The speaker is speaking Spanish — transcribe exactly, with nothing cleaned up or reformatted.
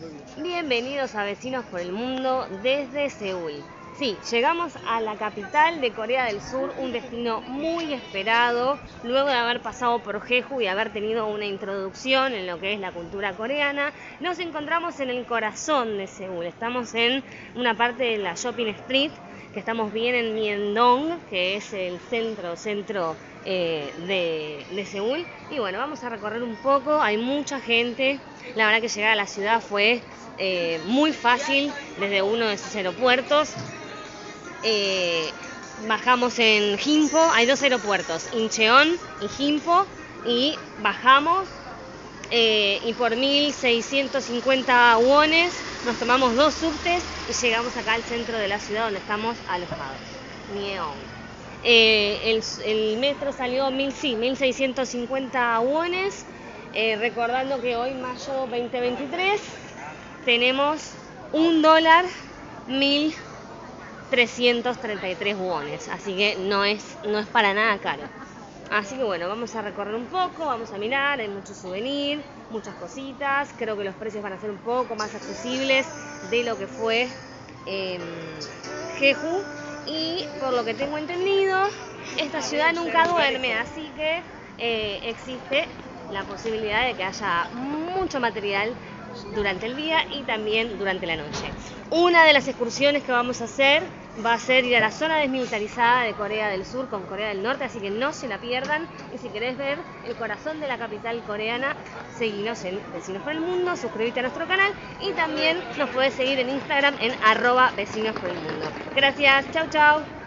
Bienvenidos a Vecinos por el Mundo desde Seúl. Sí, llegamos a la capital de Corea del Sur, un destino muy esperado, luego de haber pasado por Jeju y haber tenido una introducción en lo que es la cultura coreana. Nos encontramos en el corazón de Seúl, estamos en una parte de la Shopping Street, que estamos bien en Myeongdong, que es el centro, centro eh, de, de Seúl. Y bueno, vamos a recorrer un poco, hay mucha gente, la verdad que llegar a la ciudad fue eh, muy fácil desde uno de sus aeropuertos. Eh, bajamos en Gimpo, hay dos aeropuertos, Incheon y Gimpo, y bajamos eh, y por mil seiscientos cincuenta wones nos tomamos dos subtes y llegamos acá al centro de la ciudad donde estamos alojados, Myeong. Eh, el, el metro salió mil, sí, mil seiscientos cincuenta wones, eh, recordando que hoy, mayo veinte veintitrés, tenemos un dólar mil trescientos treinta y tres wones, así que no es, no es para nada caro. Así que bueno, vamos a recorrer un poco, vamos a mirar, hay muchos souvenirs, muchas cositas, creo que los precios van a ser un poco más accesibles de lo que fue eh, Jeju, y por lo que tengo entendido, esta ciudad nunca duerme, así que eh, existe la posibilidad de que haya mucho material durante el día y también durante la noche. Una de las excursiones que vamos a hacer va a ser ir a la zona desmilitarizada de Corea del Sur con Corea del Norte, así que no se la pierdan. Y si querés ver el corazón de la capital coreana, seguinos en Vecinos por el Mundo, suscríbete a nuestro canal y también nos podés seguir en Instagram en arroba Vecinos por el Mundo. Gracias, chau chau.